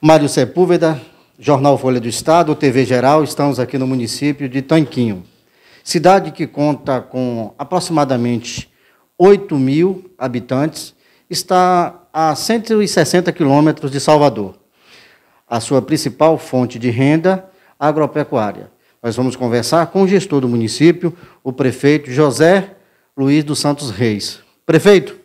Mário Sepúlveda, Jornal Folha do Estado, TV Geral, estamos aqui no município de Tanquinho, cidade que conta com aproximadamente 8.000 habitantes, está a 160 quilômetros de Salvador. A sua principal fonte de renda, agropecuária. Nós vamos conversar com o gestor do município, o prefeito José Luiz dos Santos Reis. Prefeito,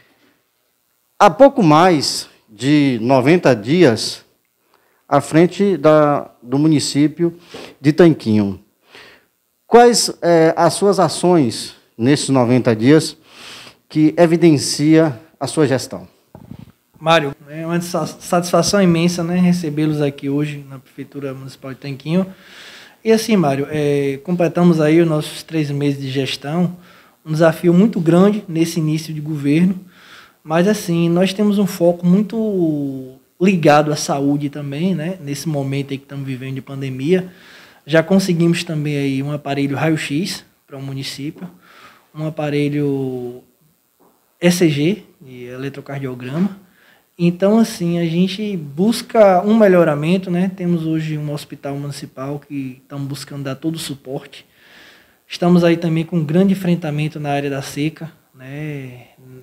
há pouco mais de 90 dias, à frente do município de Tanquinho. Quais as suas ações nesses 90 dias que evidencia a sua gestão? Mário, é uma satisfação imensa, né, recebê-los aqui hoje na Prefeitura Municipal de Tanquinho. E assim, Mário, completamos aí os nossos 3 meses de gestão, um desafio muito grande nesse início de governo, mas assim, nós temos um foco muito ligado à saúde também, né, nesse momento aí que estamos vivendo de pandemia. Já conseguimos também aí um aparelho raio-x para o município, um aparelho ECG, de eletrocardiograma. Então, assim, a gente busca um melhoramento, né? Temos hoje um hospital municipal que estamos buscando dar todo o suporte. Estamos aí também com um grande enfrentamento na área da seca, né?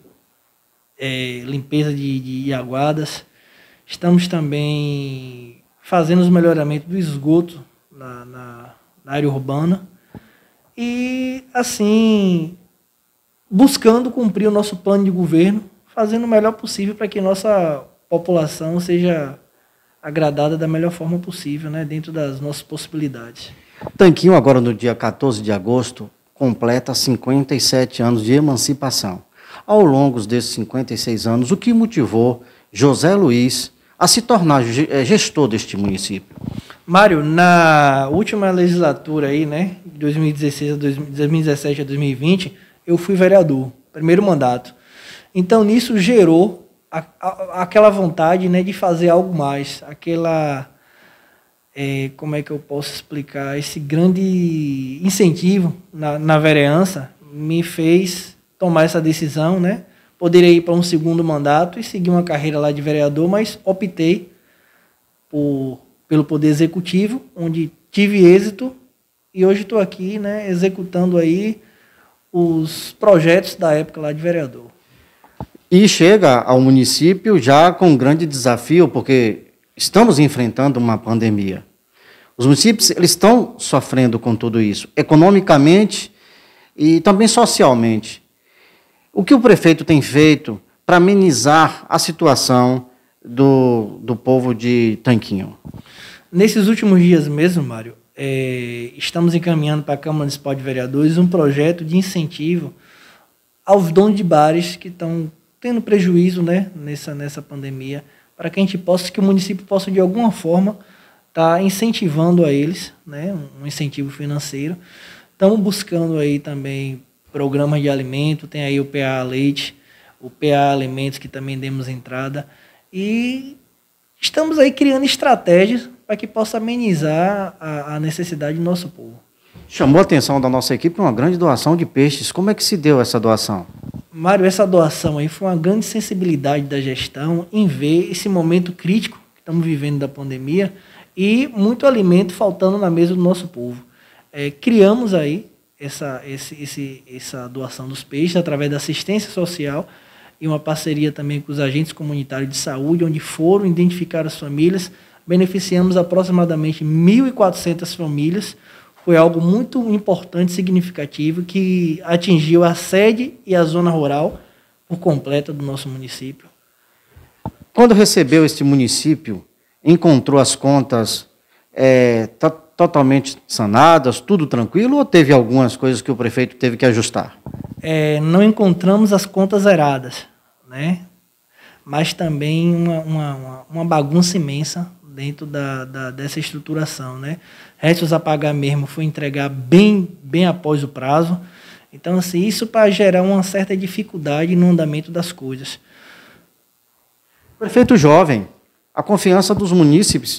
Limpeza de aguadas. Estamos também fazendo os melhoramentos do esgoto na área urbana. E, assim, buscando cumprir o nosso plano de governo, fazendo o melhor possível para que nossa população seja agradada da melhor forma possível, né, dentro das nossas possibilidades. Tanquinho, agora no dia 14 de agosto, completa 57 anos de emancipação. Ao longo desses 56 anos, o que motivou José Luiz a se tornar gestor deste município? Mário, na última legislatura aí, né, de 2017 a 2020, eu fui vereador, primeiro mandato. Então, nisso gerou aquela vontade, né, de fazer algo mais, como é que eu posso explicar, esse grande incentivo na vereança me fez tomar essa decisão, né, poderia ir para um segundo mandato e seguir uma carreira lá de vereador, mas optei pelo Poder Executivo, onde tive êxito e hoje estou aqui, né, executando aí os projetos da época lá de vereador. E chega ao município já com um grande desafio, porque estamos enfrentando uma pandemia. Os municípios eles estão sofrendo com tudo isso, economicamente e também socialmente. O que o prefeito tem feito para amenizar a situação do povo de Tanquinho? Nesses últimos dias mesmo, Mário, estamos encaminhando para a Câmara Municipal de Vereadores um projeto de incentivo aos donos de bares que estão tendo prejuízo, né, nessa pandemia, para que que o município possa, de alguma forma, estar incentivando a eles, né, um incentivo financeiro. Estamos buscando aí também programas de alimento, tem aí o PA Leite, o PA Alimentos, que também demos entrada, e estamos aí criando estratégias para que possa amenizar a necessidade do nosso povo. Chamou a atenção da nossa equipe uma grande doação de peixes. Como é que se deu essa doação? Mário, essa doação aí foi uma grande sensibilidade da gestão em ver esse momento crítico que estamos vivendo da pandemia e muito alimento faltando na mesa do nosso povo. Criamos aí essa doação dos peixes através da assistência social e uma parceria também com os agentes comunitários de saúde, onde foram identificar as famílias. Beneficiamos aproximadamente 1.400 famílias. Foi algo muito importante e significativo que atingiu a sede e a zona rural por completa do nosso município. Quando recebeu este município, encontrou as contas totalmente sanadas, tudo tranquilo, ou teve algumas coisas que o prefeito teve que ajustar? Não encontramos as contas zeradas, né? Mas também uma bagunça imensa dentro dessa estruturação, né? Restos a pagar mesmo foi entregar bem após o prazo. Então, assim, isso para gerar uma certa dificuldade no andamento das coisas. Prefeito jovem, a confiança dos munícipes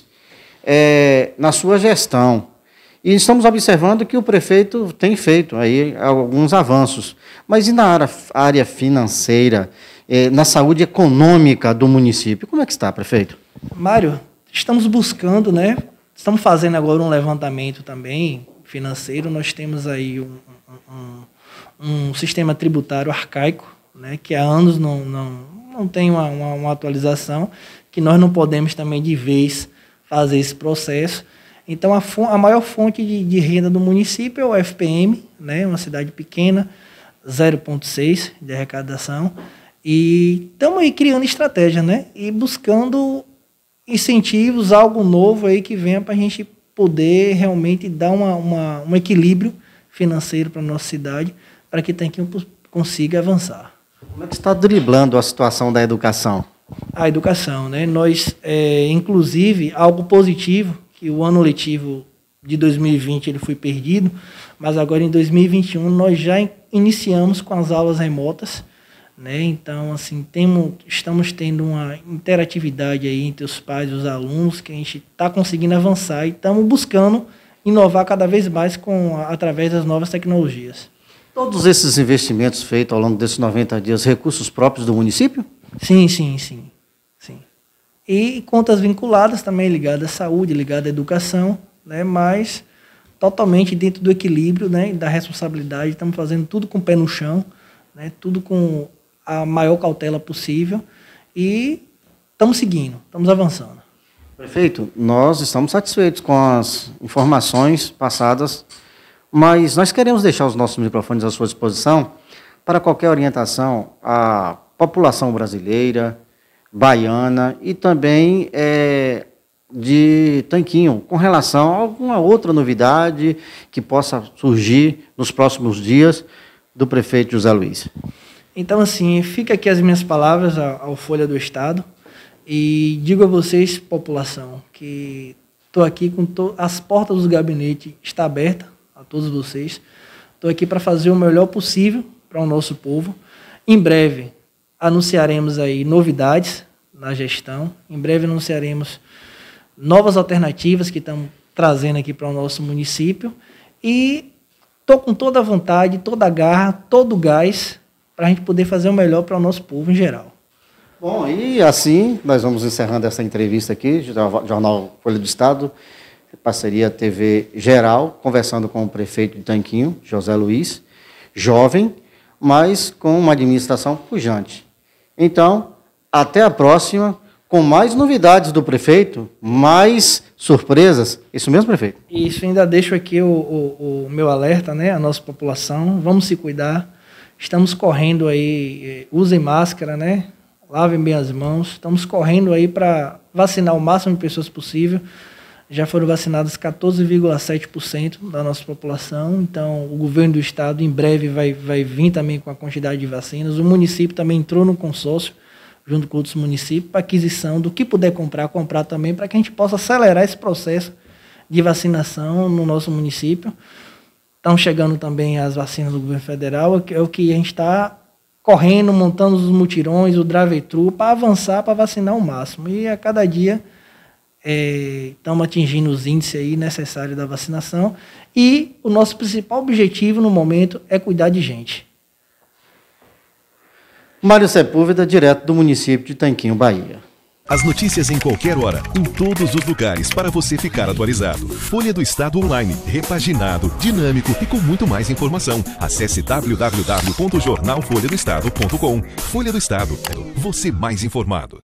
na sua gestão. E estamos observando que o prefeito tem feito aí alguns avanços. Mas e na área financeira, na saúde econômica do município? Como é que está, prefeito? Mário, estamos buscando, né? Estamos fazendo agora um levantamento também financeiro. Nós temos aí um sistema tributário arcaico, né? Que há anos não tem uma atualização, que nós não podemos também de vez fazer esse processo. Então, a maior fonte de renda do município é o FPM, né? Uma cidade pequena, 0,6 de arrecadação. E estamos aí criando estratégia, né? E buscando incentivos, algo novo aí que venha para a gente poder realmente dar um equilíbrio financeiro para a nossa cidade, para que Tanquinho consiga avançar. Como é que está driblando a situação da educação? A educação, né? Nós, inclusive, algo positivo, que o ano letivo de 2020 ele foi perdido, mas agora em 2021 nós já iniciamos com as aulas remotas, né? Então, assim, estamos tendo uma interatividade aí entre os pais e os alunos, que a gente está conseguindo avançar e estamos buscando inovar cada vez mais através das novas tecnologias. Todos esses investimentos feitos ao longo desses 90 dias, recursos próprios do município? Sim. E contas vinculadas também, ligadas à saúde, ligadas à educação, né? Mas totalmente dentro do equilíbrio, né? Da responsabilidade. Estamos fazendo tudo com o pé no chão, né? Tudo com a maior cautela possível e estamos seguindo, estamos avançando. Prefeito, nós estamos satisfeitos com as informações passadas, mas nós queremos deixar os nossos microfones à sua disposição para qualquer orientação à população brasileira, baiana e também de Tanquinho, com relação a alguma outra novidade que possa surgir nos próximos dias do prefeito José Luiz. Então, assim, fica aqui as minhas palavras ao Folha do Estado e digo a vocês, população, que estou aqui com as portas do gabinete estão abertas a todos vocês. Estou aqui para fazer o melhor possível para o nosso povo. Em breve, anunciaremos aí novidades na gestão. Em breve, anunciaremos novas alternativas que estamos trazendo aqui para o nosso município. E estou com toda a vontade, toda a garra, todo o gás para a gente poder fazer o melhor para o nosso povo em geral. Bom, e assim nós vamos encerrando essa entrevista aqui, Jornal Folha do Estado, parceria TV Geral, conversando com o prefeito de Tanquinho, José Luiz, jovem, mas com uma administração pujante. Então, até a próxima, com mais novidades do prefeito, mais surpresas. Isso mesmo, prefeito? Isso, ainda deixo aqui o meu alerta, né, à nossa população, vamos se cuidar. Estamos correndo aí, usem máscara, né? Lavem bem as mãos. Estamos correndo aí para vacinar o máximo de pessoas possível. Já foram vacinadas 14,7% da nossa população. Então, o governo do estado em breve vai vir também com a quantidade de vacinas. O município também entrou no consórcio, junto com outros municípios, para aquisição do que puder comprar também, para que a gente possa acelerar esse processo de vacinação no nosso município. Estão chegando também as vacinas do governo federal, é o que a gente está correndo, montando os mutirões, o drive-thru, para avançar, para vacinar o máximo. E a cada dia estamos atingindo os índices aí necessários da vacinação. E o nosso principal objetivo no momento é cuidar de gente. Mário Sepúlveda, direto do município de Tanquinho, Bahia. As notícias em qualquer hora, em todos os lugares, para você ficar atualizado. Folha do Estado Online, repaginado, dinâmico e com muito mais informação. Acesse www.jornalfolhadoestado.com. Folha do Estado, você mais informado.